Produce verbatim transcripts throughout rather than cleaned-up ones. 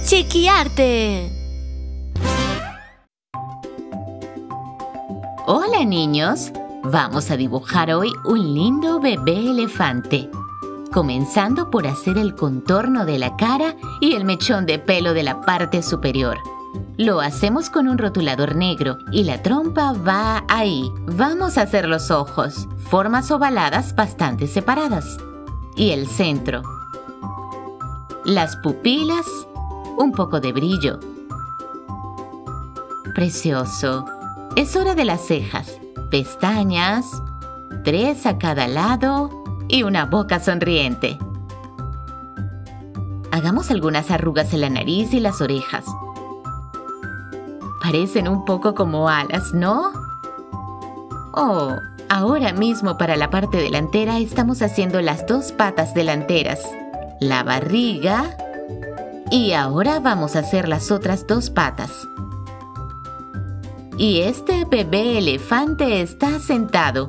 Chiquiarte. Hola niños, vamos a dibujar hoy un lindo bebé elefante, comenzando por hacer el contorno de la cara y el mechón de pelo de la parte superior. Lo hacemos con un rotulador negro y la trompa va ahí. Vamos a hacer los ojos, formas ovaladas bastante separadas, y el centro. Las pupilas, un poco de brillo. Precioso. Es hora de las cejas, pestañas, tres a cada lado y una boca sonriente. Hagamos algunas arrugas en la nariz y las orejas. Parecen un poco como alas, ¿no? Oh, ahora mismo para la parte delantera estamos haciendo las dos patas delanteras, la barriga y ahora vamos a hacer las otras dos patas. Y este bebé elefante está sentado.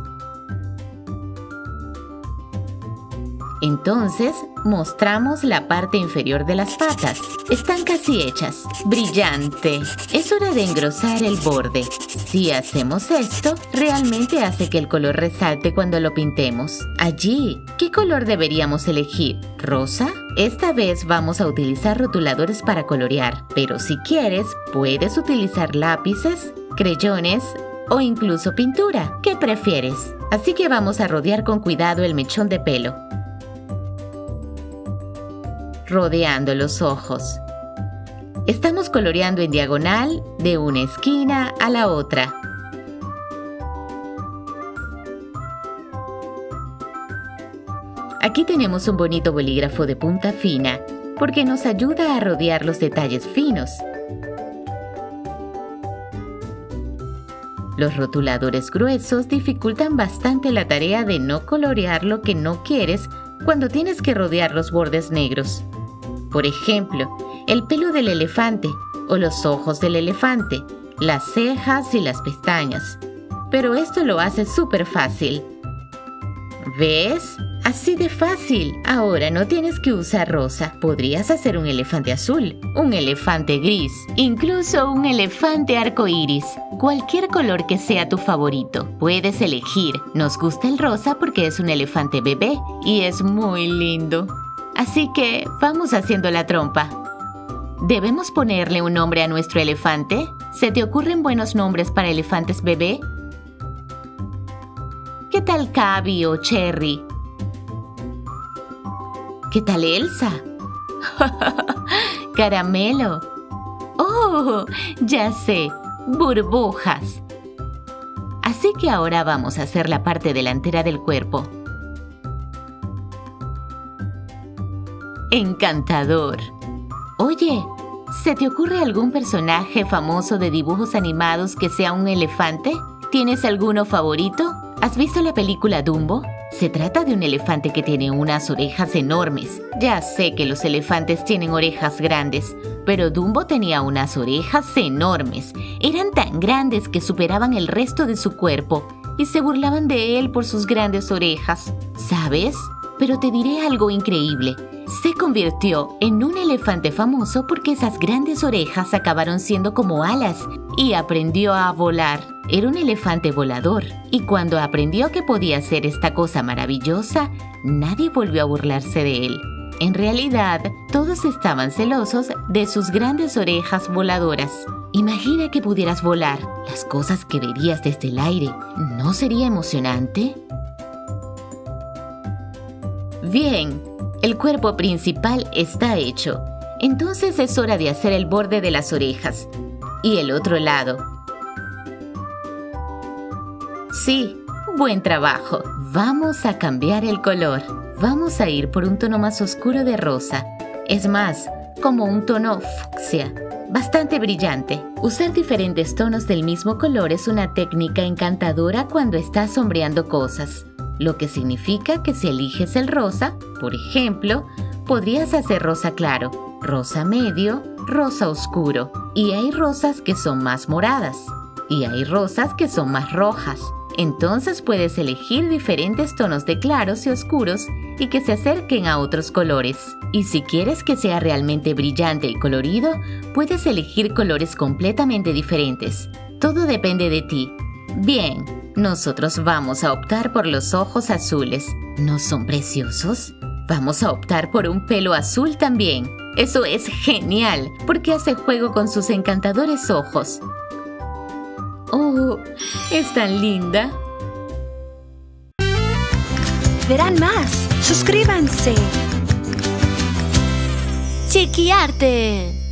Entonces, mostramos la parte inferior de las patas. Están casi hechas. ¡Brillante! Es hora de engrosar el borde. Si hacemos esto, realmente hace que el color resalte cuando lo pintemos. Allí, ¿qué color deberíamos elegir? ¿Rosa? Esta vez vamos a utilizar rotuladores para colorear, pero si quieres, puedes utilizar lápices, creyones o incluso pintura. ¿Qué prefieres? Así que vamos a rodear con cuidado el mechón de pelo, rodeando los ojos. Estamos coloreando en diagonal de una esquina a la otra. Aquí tenemos un bonito bolígrafo de punta fina porque nos ayuda a rodear los detalles finos. Los rotuladores gruesos dificultan bastante la tarea de no colorear lo que no quieres cuando tienes que rodear los bordes negros. Por ejemplo, el pelo del elefante o los ojos del elefante, las cejas y las pestañas. Pero esto lo hace súper fácil. ¿Ves? Así de fácil. Ahora no tienes que usar rosa. Podrías hacer un elefante azul, un elefante gris, incluso un elefante arcoíris. Cualquier color que sea tu favorito. Puedes elegir. Nos gusta el rosa porque es un elefante bebé y es muy lindo. Así que vamos haciendo la trompa. ¿Debemos ponerle un nombre a nuestro elefante? ¿Se te ocurren buenos nombres para elefantes bebé? ¿Qué tal Cabi o Cherry? ¿Qué tal Elsa? Caramelo. ¡Oh! Ya sé, burbujas. Así que ahora vamos a hacer la parte delantera del cuerpo. ¡Encantador! Oye, ¿se te ocurre algún personaje famoso de dibujos animados que sea un elefante? ¿Tienes alguno favorito? ¿Has visto la película Dumbo? Se trata de un elefante que tiene unas orejas enormes. Ya sé que los elefantes tienen orejas grandes, pero Dumbo tenía unas orejas enormes. Eran tan grandes que superaban el resto de su cuerpo y se burlaban de él por sus grandes orejas. ¿Sabes? Pero te diré algo increíble. Se convirtió en un elefante famoso porque esas grandes orejas acabaron siendo como alas y aprendió a volar. Era un elefante volador y cuando aprendió que podía hacer esta cosa maravillosa, nadie volvió a burlarse de él. En realidad, todos estaban celosos de sus grandes orejas voladoras. Imagina que pudieras volar, las cosas que verías desde el aire. ¿No sería emocionante? Bien, el cuerpo principal está hecho. Entonces es hora de hacer el borde de las orejas. Y el otro lado. Sí, buen trabajo. Vamos a cambiar el color. Vamos a ir por un tono más oscuro de rosa. Es más, como un tono fucsia. Bastante brillante. Usar diferentes tonos del mismo color es una técnica encantadora cuando estás sombreando cosas. Lo que significa que si eliges el rosa, por ejemplo, podrías hacer rosa claro, rosa medio, rosa oscuro. Y hay rosas que son más moradas. Y hay rosas que son más rojas. Entonces puedes elegir diferentes tonos de claros y oscuros y que se acerquen a otros colores. Y si quieres que sea realmente brillante y colorido, puedes elegir colores completamente diferentes. Todo depende de ti. Bien, nosotros vamos a optar por los ojos azules. ¿No son preciosos? Vamos a optar por un pelo azul también. Eso es genial, porque hace juego con sus encantadores ojos. ¡Oh! ¡Es tan linda! Verán más. Suscríbanse. Chiquiarte.